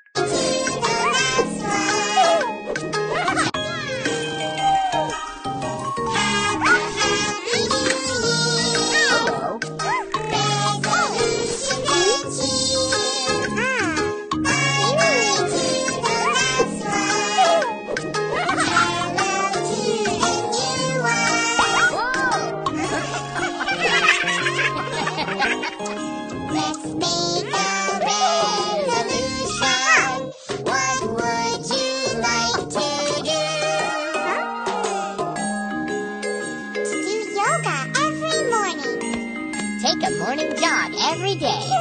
Let's make a resolution. What would you like to do? To do yoga every morning. Take a morning jog every day.